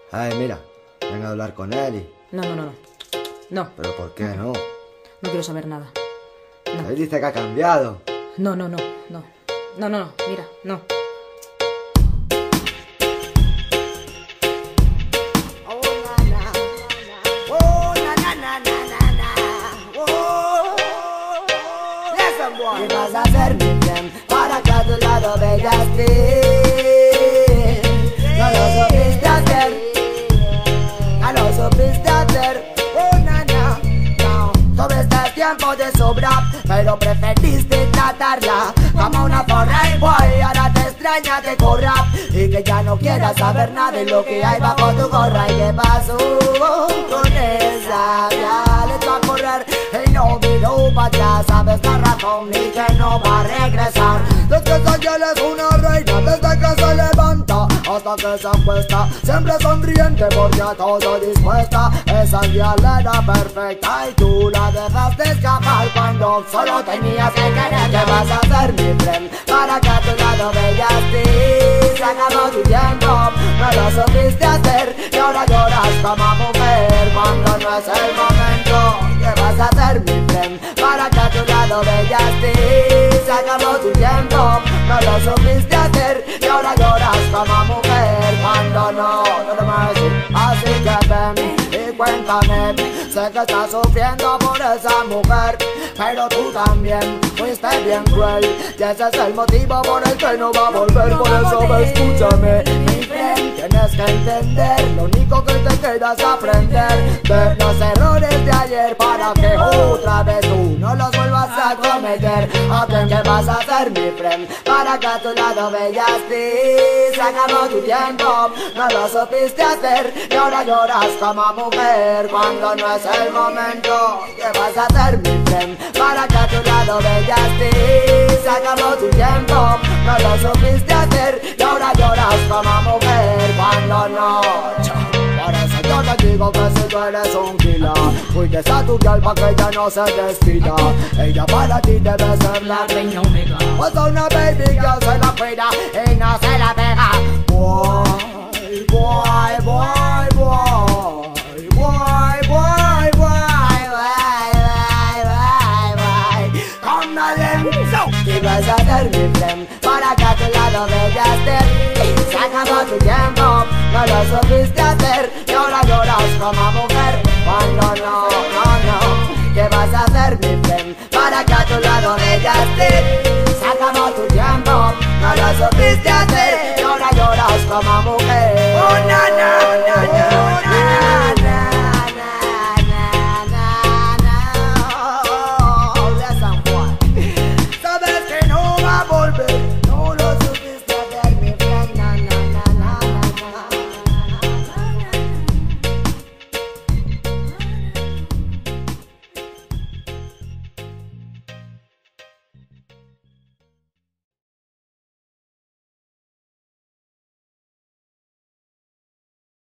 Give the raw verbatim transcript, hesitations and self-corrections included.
Ay, mira, venga a hablar con él y... No, no, no, no. No. ¿Pero por qué no? No quiero saber nada. No. Él dice que ha cambiado. No, no, no, no. No, no, no. Mira, no. ¿Qué vas a hacer, mi bien, para que a tu lado veas ti? No lo supiste hacer, no lo supiste hacer. Oh, na, na, no. Tuviste tiempo de sobra, pero preferiste tratarla como una porra y boy. Ahora te extraña, te corra y que ya no quieras saber nada de lo que hay bajo tu gorra. ¿Y qué pasó con esa? Ya le echó a correr y no vino para atrás. Sabes la razón ni que no va a regresar. Desde que ayer es una reina, desde que se levanta hasta que se acuesta, siempre sonriente porque a todo dispuesta. Esa guialera perfecta y tú la dejaste escapar cuando solo tenías que querer. ¿Qué vas a hacer, mi friend, para que a tu lado veas ti? Se acabó tu tiempo, no lo supiste hacer y ahora lloras como mujer cuando no es el momento. ¿Qué vas a hacer, mi friend, para que a tu lado veas ti? Se acabó tu tiempo, no lo supiste hacer y ahora lloras como mujer cuando no, no te más. Así que ven y cuéntame, sé que estás sufriendo por esa mujer, pero tú también fuiste bien cruel y ese es el motivo por el que no va a volver. Por eso escúchame, mi friend, tienes que entender, lo único que te queda es aprender de los errores de ayer para que otra vez tú no los vuelvas a cometer. ¿Qué vas a hacer, mi friend, para que a tu lado veas ti? Se acabó tu tiempo, no lo supiste hacer y ahora lloras como mujer cuando no es el momento. ¿Qué vas a hacer, mi friend, para que a tu lado veas ti? Se acabó tu tiempo, no lo supiste hacer y ahora lloras como mujer cuando no. Por eso yo te digo que si tú eres un killer, cuides a tu girl pa' que ella no se despida. Ella para ti debe ser la reina omega, pues a una baby girl se la cuida y no se la pega. Boy, boy, boy, boy, boy, boy, boy, boy, boy, boy. Come on, ¿qué vas a hacer, mi friend, para que a tu lado veas ti? Se acabó tu tiempo, no lo supiste hacer y ahora lloras como mujer cuando no, no, no. ¿Qué vas a hacer, mi friend, para que a tu lado veas ti? Se acabó tu tiempo, no lo supiste hacer y ahora lloras como mujer.